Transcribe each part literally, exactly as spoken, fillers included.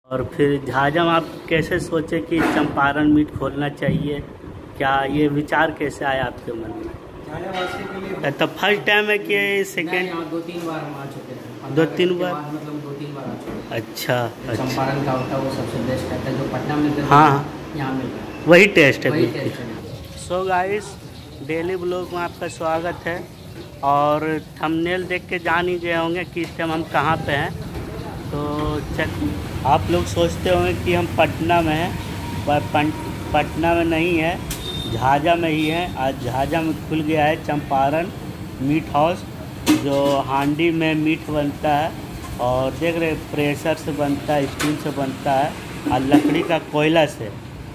और फिर झाझम आप कैसे सोचे कि चंपारण मीट खोलना चाहिए, क्या ये विचार कैसे आया आपके मन में? झाझावासी के लिए तो फर्स्ट टाइम है कि सेकेंड? दो तीन बार हम आ चुके हैं। दो तीन बार मतलब दो तीन बार आ चुके हैं। अच्छा अच्छा। चंपारण का होता है वो सबसे बेस्ट रहता है, जो पटना में हाँ यहाँ मिल रहा है वही टेस्ट है वही बिल्कुल। टेस्ट है। सो गाइस, डेली ब्लॉग में आपका स्वागत है। और थंबनेल देख के जान ही गए होंगे कि इस टाइम हम कहाँ पे हैं। तो चल, आप लोग सोचते होंगे कि हम पटना में हैं, पर पटना में नहीं है, झाझा में ही है। आज झाझा में खुल गया है चंपारण मीट हाउस, जो हांडी में मीट बनता है और देख रहे प्रेशर से बनता है, स्टील से बनता है और लकड़ी का कोयला से,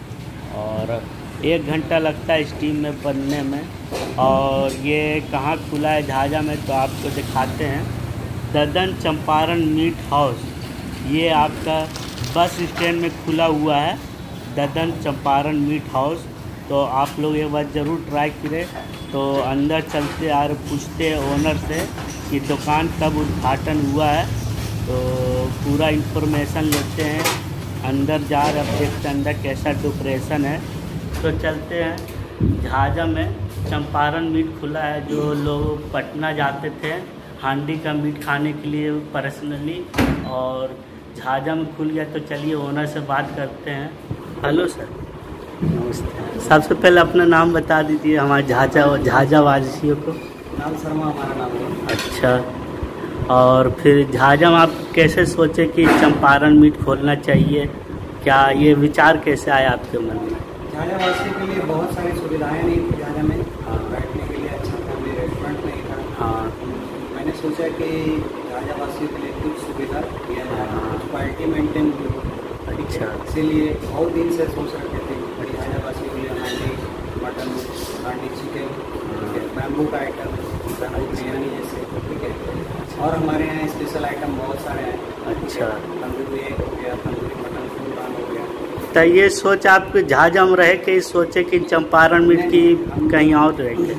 और एक घंटा लगता है स्टीम में बनने में। और ये कहाँ खुला है झाझा में, तो आपको दिखाते हैं। ददन चंपारण मीट हाउस, ये आपका बस स्टैंड में खुला हुआ है, ददन चंपारण मीट हाउस। तो आप लोग एक बार ज़रूर ट्राई करें। तो अंदर चलते और पूछते हैं ओनर से कि दुकान कब उद्घाटन हुआ है, तो पूरा इंफॉर्मेशन लेते हैं। अंदर जा रहे, अब देखते हैं अंदर कैसा डेकोरेशन है। तो चलते हैं। झाझा में चंपारण मीट खुला है, जो लोग पटना जाते थे हांडी का मीट खाने के लिए पर्सनली, और झाझा में खुल गया। तो चलिए ओनर से बात करते हैं। हेलो सर, नमस्ते। सबसे पहले अपना नाम बता दीजिए हमारे झाझा झाझा वासियों को। नाम शर्मा हमारा नाम है। अच्छा, और फिर झाझा में आप कैसे सोचे कि चंपारण मीट खोलना चाहिए, क्या ये विचार कैसे आया आपके मन में? झाझावासी के लिए बहुत सारी सुविधाएं नहीं थी झाझा में। हाँ। बैठने के लिए अच्छा फैमिली रेस्टोरेंट नहीं था। हाँ। मैंने सोचा कि झाझावासी के लिए कुछ सुविधा दिया जाए, कुछ क्वालिटी मेंटेन हो। अच्छा, इसीलिए बहुत दिन से सोच रखे थे कि झाझावासी के लिए handi mutton, handi chicken, bamboo का आइटम, बैम्बू बिरयानी जैसे, ठीक है। और हमारे यहाँ स्पेशल आइटम बहुत सारे हैं। अच्छा, तंदूरी एग हो गया, तंदूरी मटन फुलदान हो गया। तो ये सोच आप झाझा में रहे कि सोचे कि चंपारण मीट की कहीं और रहेंगे?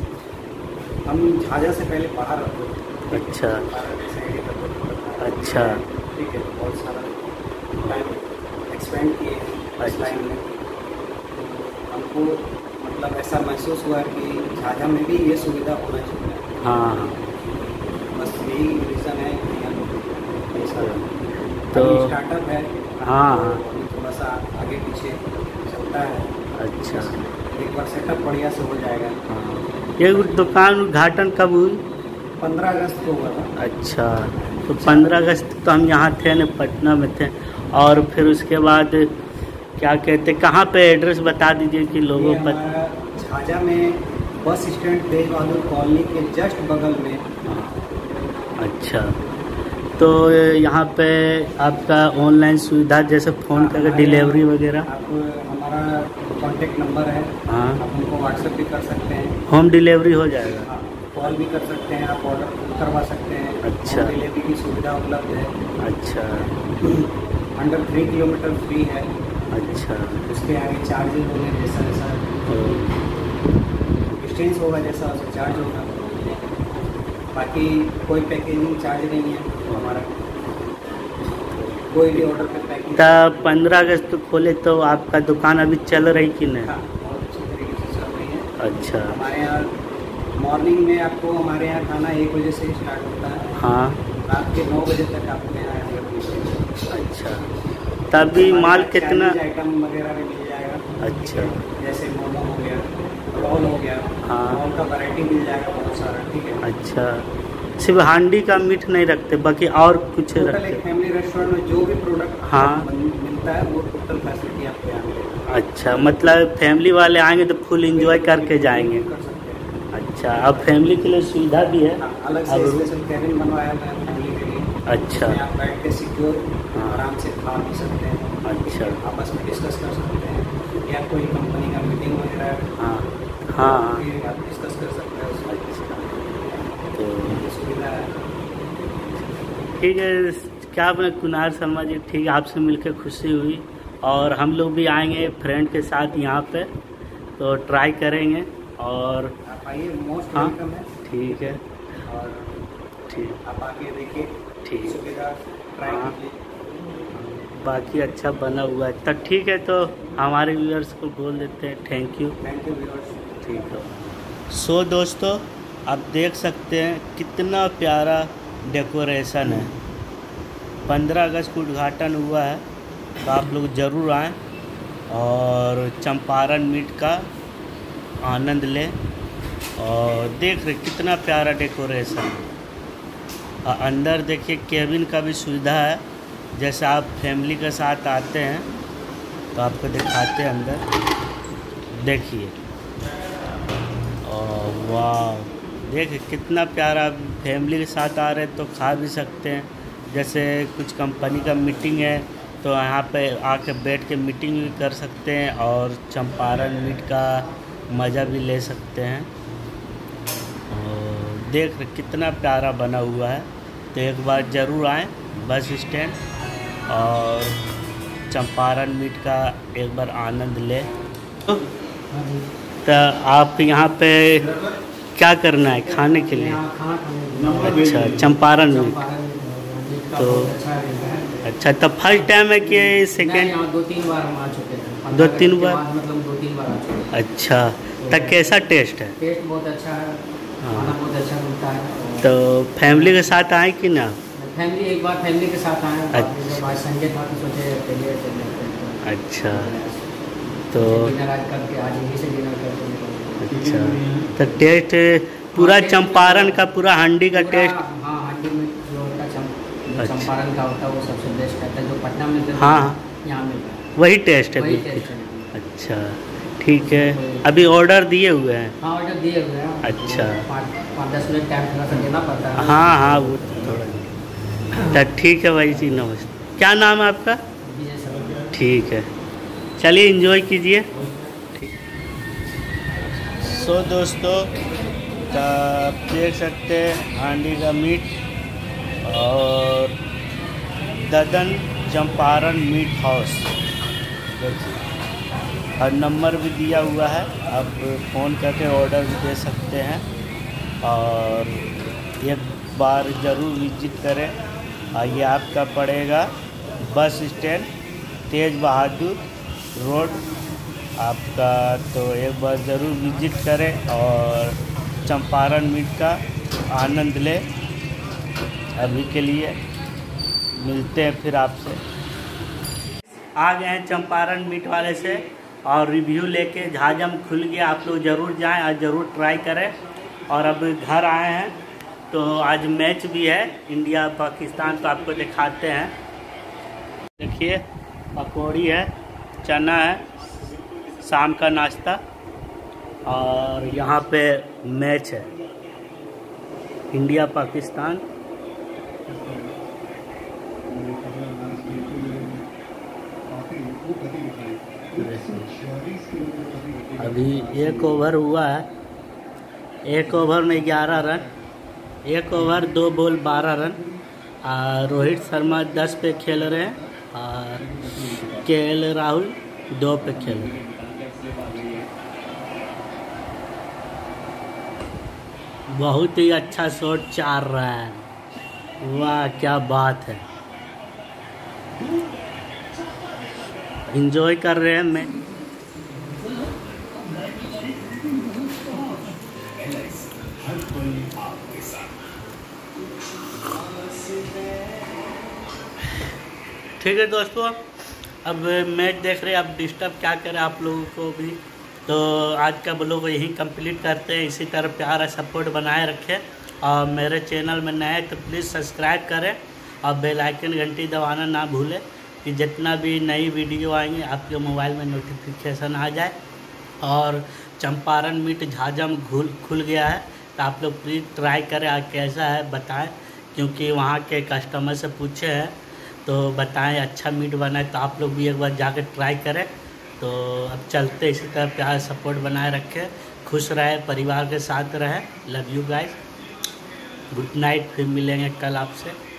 हम झाझा से पहले बाहर रहते थे। अच्छा अच्छा, ठीक है। बहुत सारा टाइम एक्सपेंड किए फर्स्ट टाइम में। हमको मतलब ऐसा महसूस हुआ कि झाझा में भी ये सुविधा होना चाहिए। हाँ, बस यही रीज़न है कि ये सारा तो स्टार्टअप है। हाँ हाँ, थोड़ा सा आगे पीछे चलता है। अच्छा, एक बार सेटअप बढ़िया से हो जाएगा। हाँ। ये दुकान उद्घाटन कब हुई? पंद्रह अगस्त को हुआ था। अच्छा, तो पंद्रह अगस्त तो हम यहाँ थे न, पटना में थे। और फिर उसके बाद क्या कहते, कहाँ पे एड्रेस बता दीजिए कि लोगों पर। झाझा में bus stand Tej Bahadur colony के जस्ट बगल में। अच्छा, तो यहाँ पे आपका ऑनलाइन सुविधा जैसे फ़ोन करके डिलीवरी वगैरह? आप हमारा कॉन्टेक्ट नंबर है। हाँ। आप हमको व्हाट्सएप भी कर सकते हैं। होम डिलीवरी हो जाएगा? हाँ, कॉल भी कर सकते हैं, आप ऑर्डर करवा सकते हैं। अच्छा, होम डिलीवरी की सुविधा उपलब्ध है। अच्छा, अंडर थ्री किलोमीटर फ्री है। अच्छा, उसके आगे चार्जेस होंगे, जैसा जैसा डिस्टेंस होगा जैसा वैसा चार्ज होगा। बाकी कोई पैकेजिंग चार्ज नहीं है हमारा, कोई भी ऑर्डर पे पैकिंग। तो पंद्रह अगस्त को खोले तो आपका दुकान अभी चल रही कि नहीं? हाँ, बहुत अच्छी तरीके से चल रही है। अच्छा, हमारे यहाँ मॉर्निंग में आपको हमारे यहाँ खाना एक बजे से स्टार्ट होता है। हाँ, रात के नौ बजे तक आपको यहाँ अवेलेबल। अच्छा, तभी माल कितना आइटम वगैरह भी मिल जाएगा। अच्छा, जैसे मोमो हो गया, रोल हो गया। हाँ, रोल का वैरायटी मिल जाएगा बहुत सारा, ठीक है। अच्छा, सिर्फ हांडी का मीट नहीं रखते, बाकी और कुछ टोटल रखते? एक फैमिली रेस्टोरेंट में जो भी प्रोडक्ट हाँ मिलता है वो टोटल फैसिलिटी आपको यहाँ मिलेगा। अच्छा, मतलब फैमिली वाले आएंगे तो फुल एंजॉय करके जाएंगे? कर सकते हैं। अच्छा, अब फैमिली के लिए सुविधा भी है? हाँ, अलग से स्पेशल कैबिन बनवाया हुआ है फैमिली के लिए। अच्छा, आप बैठ के सिक्योर आराम से खा पी सकते हैं। अच्छा, आपस में डिस्कस कर सकते हैं, या कोई कंपनी का मीटिंग वगैरह हाँ हाँ, आप डिस्कस कर सकते हैं उसमें। तो सुविधा है। ठीक है। क्या मैं कुणाल शर्मा जी, ठीक है, आपसे मिलकर खुशी हुई। और हम लोग भी आएंगे फ्रेंड के साथ यहाँ पे, तो ट्राई करेंगे। और आप आइए, मोस्ट हाँ, वेलकम है। ठीक है, और ठीक, आप आके देखिए, ठीक, सुविधा ट्राई हाँ। कीजिए। बाकी अच्छा बना हुआ है। तो ठीक है, तो हमारे व्यूअर्स को बोल देते हैं thank you. Thank you viewers. ठीक है। सो दोस्तों, आप देख सकते हैं कितना प्यारा डेकोरेशन है। पंद्रह अगस्त को उद्घाटन हुआ है, तो आप लोग ज़रूर आएँ और चंपारण मीट का आनंद लें। और देख रहे कितना प्यारा डेकोरेशन है। और अंदर देखिए केबिन का भी सुविधा है। जैसे आप फैमिली के साथ आते हैं तो आपको दिखाते हैं अंदर, देखिए। और वाह, देखिए कितना प्यारा। फैमिली के साथ आ रहे हैं तो खा भी सकते हैं। जैसे कुछ कंपनी का मीटिंग है तो यहाँ पे आके बैठ के मीटिंग भी कर सकते हैं और चंपारण मीट का मज़ा भी ले सकते हैं। और देख रहे कितना प्यारा बना हुआ है। तो एक बार ज़रूर आएँ बस स्टैंड और चंपारण मीट का एक बार आनंद लें। तो आप यहाँ पे क्या करना है खाने के लिए? अच्छा, चंपारण मीट। तो अच्छा, तो फर्स्ट टाइम है कि सेकेंड? दो तीन बार हम आ चुके हैं। दो तीन बार मतलब दो तीन बार आ चुके हैं। अच्छा, तो कैसा टेस्ट है? टेस्ट बहुत अच्छा है, खाना बहुत अच्छा मिलता है। तो फैमिली के साथ आए कि ना? फैमिली एक बार फैमिली के साथ आए, जब आज संडे था तो सोचे चलिए चलिए। अच्छा, तो डिनर आज करके आज यहीं से डिनर करके। अच्छा, तो टेस्ट पूरा चंपारण का, पूरा हांडी का टेस्ट? हाँ, हांडी में जो होता है चंपारण का होता है वो सबसे बेस्ट रहता है। जो पटना में मिलता है हाँ यहाँ मिलता है, वही टेस्ट है वही बिल्कुल। टेस्ट है। अच्छा ठीक है, अभी ऑर्डर दिए हुए हैं? हाँ, ऑर्डर दिए हुए हैं। अच्छा, पाँच दस मिनट टाइम थोड़ा सा देना पड़ता है। हाँ हाँ, वो थोड़ा। तो ठीक है भाई जी, नमस्ते। क्या नाम है आपका? ठीक है, चलिए एंजॉय कीजिए। सो दोस्तों, देख सकते हैं हांडी का मीट और ददन चंपारण मीट हाउस, और नंबर भी दिया हुआ है, आप फ़ोन करके ऑर्डर भी दे सकते हैं। और एक बार ज़रूर विजिट करें। और ये आपका पड़ेगा बस स्टैंड, तेज बहादुर रोड आपका। तो एक बार ज़रूर विजिट करें और चंपारण मीट का आनंद लें। अभी के लिए मिलते हैं फिर आपसे। आ गए हैं चंपारण मीट वाले से और रिव्यू लेके। झाजम खुल गया, आप लोग ज़रूर जाएं और ज़रूर ट्राई करें। और अब घर आए हैं तो आज मैच भी है इंडिया पाकिस्तान, तो आपको दिखाते हैं। देखिए पकौड़ी है, चना है, शाम का नाश्ता, और यहाँ पे मैच है इंडिया पाकिस्तान। अभी एक ओवर हुआ है, एक ओवर में ग्यारह रन, एक ओवर दो बॉल बारह रन। और रोहित शर्मा दस पे खेल रहे हैं और के एल राहुल दो पे खेल रहे हैं। बहुत ही अच्छा शॉट, चार रन, वाह क्या बात है। एंजॉय कर रहे हैं मैं। ठीक है दोस्तों, अब मैच देख रहे हैं, अब डिस्टर्ब क्या करें आप लोगों को भी। तो आज का ब्लॉग यहीं कंप्लीट करते हैं। इसी तरह प्यारा सपोर्ट बनाए रखें और मेरे चैनल में नए तो प्लीज़ सब्सक्राइब करें और बेल आइकन घंटी दबाना ना भूलें कि जितना भी नई वीडियो आएंगी आपके मोबाइल में नोटिफिकेशन आ जाए। और चंपारण मीट झाजम खुल खुल गया है, तो आप लोग प्लीज़ ट्राई करें और कैसा है बताएं, क्योंकि वहाँ के कस्टमर से पूछे हैं तो बताएं अच्छा मीट बना है। तो आप लोग भी एक बार जाकर ट्राई करें। तो अब चलते इसी तरह प्यार सपोर्ट बनाए रखें, खुश रहे, परिवार के साथ रहें। Love you guys, good night, फिर मिलेंगे कल आपसे।